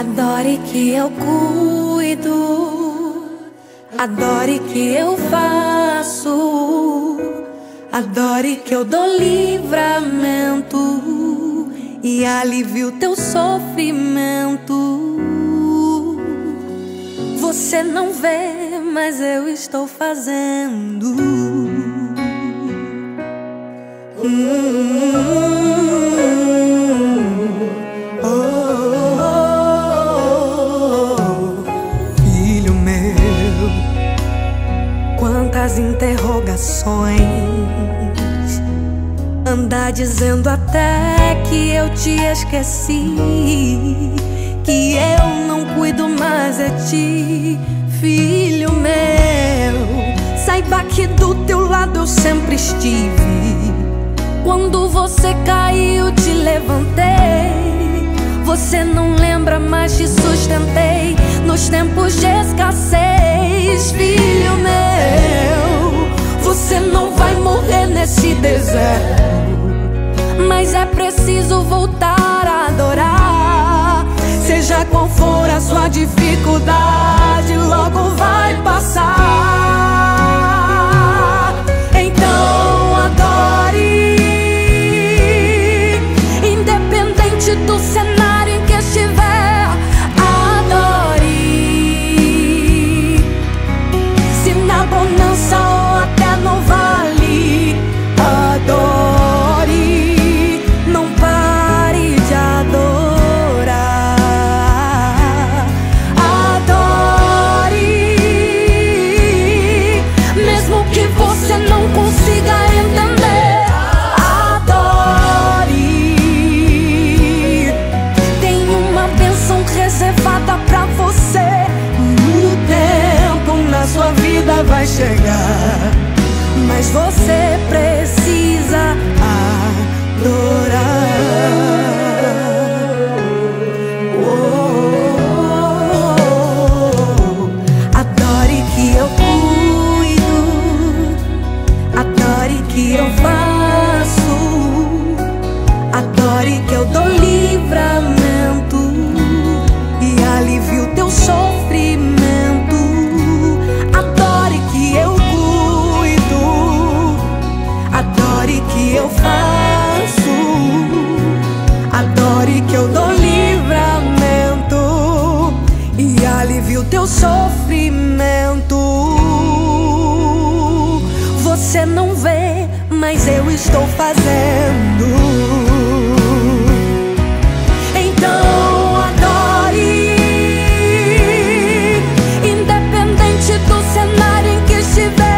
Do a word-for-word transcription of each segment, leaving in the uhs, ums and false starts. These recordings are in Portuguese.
Adore que eu cuido, adore que eu faço, adore que eu dou livramento e alivio teu sofrimento. Você não vê, mas eu estou fazendo. hum. Quantas interrogações, anda dizendo até que eu te esqueci, que eu não cuido mais de ti, filho meu. Saiba que do teu lado eu sempre estive. Quando você caiu, te levantei. Você não lembra, mas te sustentei nos tempos de escassez, filho meu. Você não vai morrer nesse deserto, mas é preciso voltar a adorar. Seja qual for a sua dificuldade, logo vai passar. Então adore, independente do cenário em que estiver. Adore, se na bonança ou até no vale. Adore, não pare de adorar. Adore, mesmo que você não consiga entender. Adore, tem uma bênção reservada pra você. O tempo na sua vida vai chegar, mas você precisa adorar. Oh, adore que eu cuido, adore que eu faço, adore que eu dou livramento e alivio teu sofrimento. Adore que eu adore que eu faço, adore que eu dou livramento e alivio teu sofrimento. Você não vê, mas eu estou fazendo. Então adore, independente do cenário em que estiver.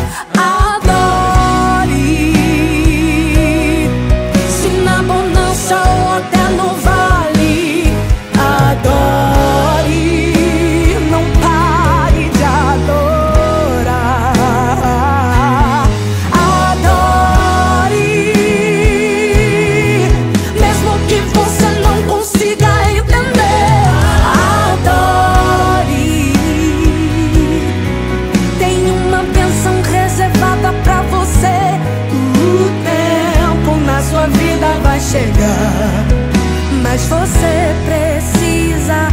Chegar, mas você precisa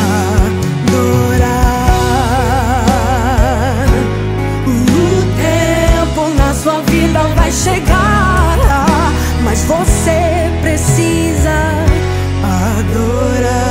adorar. O tempo na sua vida vai chegar, mas você precisa adorar.